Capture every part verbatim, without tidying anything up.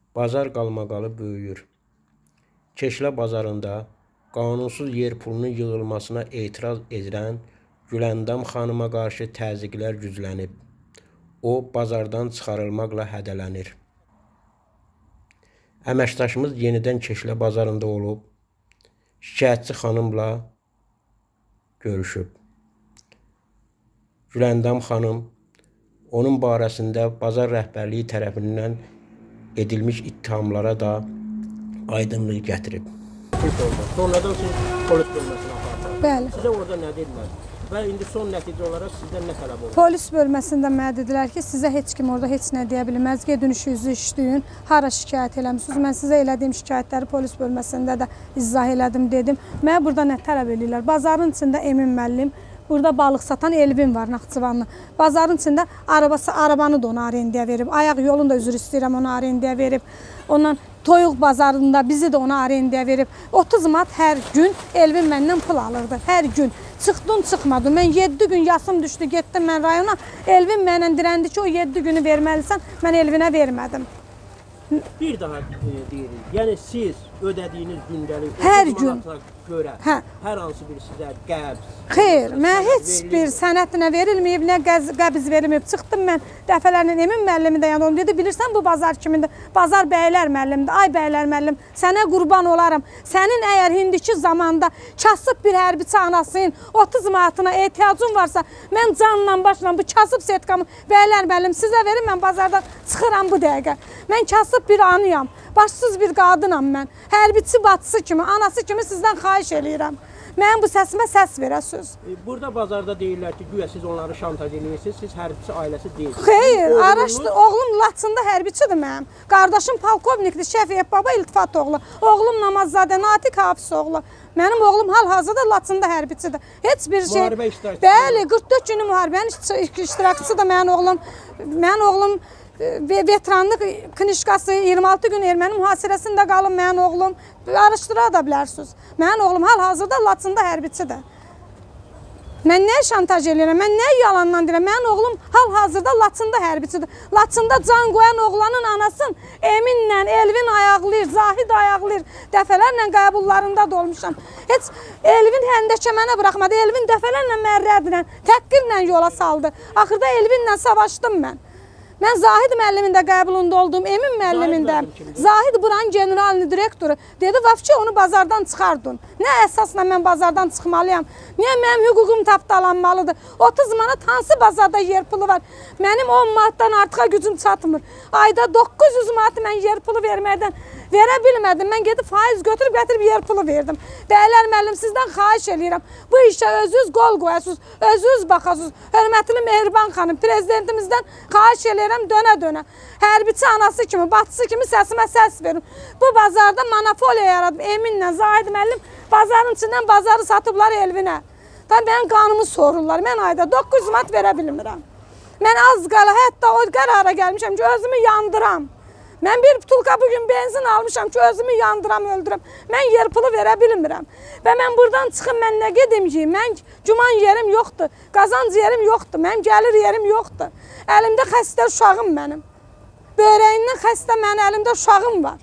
Bazar qalmaqalı böyüyür. Keşlə bazarında qanunsuz yer pulunun yığılmasına etiraz edən Güləndam xanıma qarşı təzyiqlər güclənib. O, bazardan çıxarılmaqla hədələnir. Əməkdaşımız yenidən Keşlə bazarında olub, şikayətçi xanımla görüşüb. Güləndam xanım onun barəsində bazar rəhbərliyi tərəfindən edilmiş ittihamlara da aydınlıq gətirib. Sonradan siz polis bölməsinə apardınız. Bəli. Sizə orada nə dedilər? Və indi son nəticə olaraq sizdən nə tələb olunur? Polis bölməsində mənə dedilər ki, sizə heç kim orada heç nə deyə bilməz. Gedin işinizi işləyin, hara şikayət eləmişsiniz. Mən sizə elədiyim şikayətləri polis bölməsində də izah elədim, dedim. Mənə burada nə tələb edirlər? Bazarın içində Emin müəllim, burada balıq satan Elvin var, Naxçıvanlı. Bazarın içində arabası, arabanı da ona arendaya verib. Ayaq yolunu da üzr istəyirəm, ona arendaya verib. Ondan toyuq bazarında bizi də ona arendaya verib. otuz manat hər gün Elvin məndən pul alırdı, hər gün. Çıxdım, çıxmadım. Mən yeddi gün yasım düşdü, getdim mən rayona. Elvin mənə dirəndi ki, o yeddi günü verməlisən, mən Elvinə vermədim. Bir daha e, deyirik, yəni siz ödədiyiniz gündəlik hər gün görə hə. hər hansı bir sizə qəbz? Xeyr, mən heç bir sənətinə verilməyib, nə qəbz verilməyib. Çıxdım mən dəfələrlə Emin müəllimi də yanında, dedi, bilirsən bu bazar kimindir? Bazar bəylər müəllimdir. Ay bəylər müəllim, sənə qurban olarım. Sənin əgər indiki zamanda kasıb bir hərbiçi anasının otuz manatına ehtiyacın varsa, mən canla başla bu kasıb setkamı bəylər müəllim sizə verim, mən bazardan çıxıram bu dəqiqə. Mən kasıb bir anıyam, başsız bir qadınam mən. Hərbiçi bacısı kimi, anası kimi sizdən xahiş eləyirəm. Mən bu səsimə səs verəsiniz. Burada bazarda deyirlər ki, güya siz onları şantaj edirsiniz, siz hərbiçi ailəsi deyilsiniz. Xeyr, araşdır. Oğlum Laçında hərbiçidir mənim. Qardaşım polkovnikdir, Şəfiyev baba İltifat oğlu. Oğlum Namazzadə Natiq Hafız oğlu. Mənim oğlum hal-hazırda Laçında hərbiçidir. Heç bir şey. Müharibə iştirakçısı. Bəli, qırx dörd günlük müharibənin iştirakçısıdır mənim oğlum. Mənim oğlum veteranlıq knişkası iyirmi altı gün erməni mühasirəsində qalın mənim oğlum. Araşdıra da bilərsiniz. Mənim oğlum hal-hazırda Laçında hərbiçidir. Mən nə şantaj edirəm, mən nə yalandan deyirəm. Mənim oğlum hal-hazırda Laçında hərbiçidir. Laçında can qoyan oğlanın anasın Eminlə Elvin ayaqlayır, Zahid ayaqlayır. Dəfələrlə qəbullarında da olmuşam. Heç Elvin həndəkə mənə buraxmadı. Elvin dəfələrlə mərrədlə, təhqirlə yola saldı. Axırda Elvinlə savaşdım mən. Mən Zahid müəllimin də qəbulunda oldum, Emin müəllimin də. Zahid buranın generalni direktoru. Dedi, vəfçə onu bazardan çıxardın. Nə əsasla mən bazardan çıxmalıyam? Niyə mənim hüququm tapdalanmalıdır? otuz manat hansı bazarda yer pulu var? Mənim on manatdan artıqa gücüm çatmır. Ayda doqquz yüz manat mən yer pulu verməkdən verə bilmədim. Mən gedib faiz götürüb gətirib yer pulu verdim. Bəylər müəllim, sizdən xahiş eləyirəm. Bu işə özünüz qol qoyasınız, özünüz baxasınız. Hörmətli Mehriban xanım, prezidentimizdən xahiş eləyirəm dönə-dönə. Hərbiçi anası kimi, bacısı kimi səsimə səs verin. Bu bazarda monopoliya yaradıb Eminlə, Zahid müəllim bazarın içindən bazarı satıblar Elvinə. Mənim qanımı sorurlar. Mən ayda doqquz yüz manat verə bilmirəm. Mən az qala, hətta o qərara gəlmişəm ki, özümü yandıram. Mən bir butulka bugün benzin almışam ki, özümü yandıram, öldürəm. Mən yer pulu verə bilmirəm. Və mən buradan çıxım, mən nə gedim ki, mən güman yerim yoxdur, qazanc yerim yoxdur, mənim gəlir yerim yoxdur. Əlimdə xəstə uşağım mənim. Böreğindən xəstə mənim əlimdə uşağım var.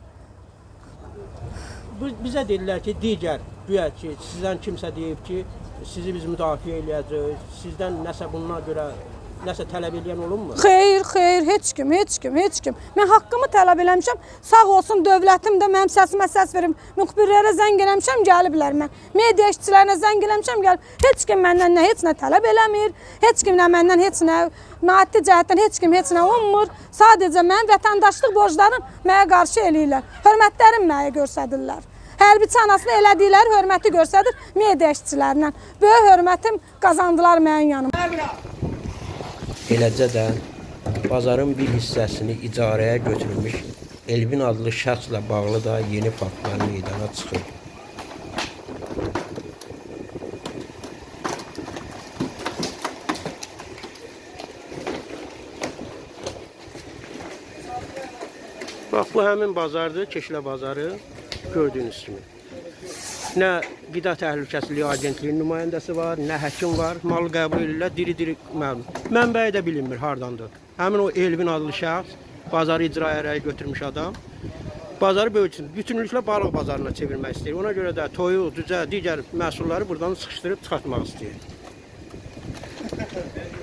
Bizə deyirlər ki, digər, güya ki, sizdən kimsə deyib ki, sizi biz müdafiə eləyəcək, sizdən nəsə bundan görə nəsə tələb edən olunmu? Xeyr, xeyr, heç kim, heç kim, heç kim. Mən haqqımı tələb eləmişəm, sağ olsun dövlətim də mənim səsimə səs verim. Müxbirlərə zəng eləmişəm, gəliblər mən. Media işçilərinə zəng eləmişəm, gəlib. Heç kim məndən nə, heç nə tələb eləmir, heç kim nə məndən heç nə, maddi cəhətdən heç kim heç nə olmur. Sadəcə mən vətəndaşlıq borclarını mənə qarşı eləyirlər. Hörmətlərim mənə göstərirlər. Hərbiçi anasını elədikləri hörməti göstərir media işçilərindən. Böyük hörmətim qazandılar mənim yanıma. Eləcə də bazarın bir hissəsini icarəyə götürülmüş Elvin adlı şəxslə bağlı da yeni faktlar meydana çıxır. Bax, bu həmin bazardır, Keşlə bazarı, gördüyünüz kimi. Nə qida təhlükəsizliyi agentliyinin nümayəndəsi var, nə həkim var, malı qəbul edirlər, diri-diri məlum. Mənbəyi də bilinmir, hardandır. Həmin o Elvin adlı şəxs, bazarı icra ərəyə götürmüş adam. bazarı böyütsün. Bütünlüklə balıq bazarına çevirmək istəyir. Ona görə də toyu, düzə, digər məhsulları buradan sıxışdırıb çıxartmaq istəyir.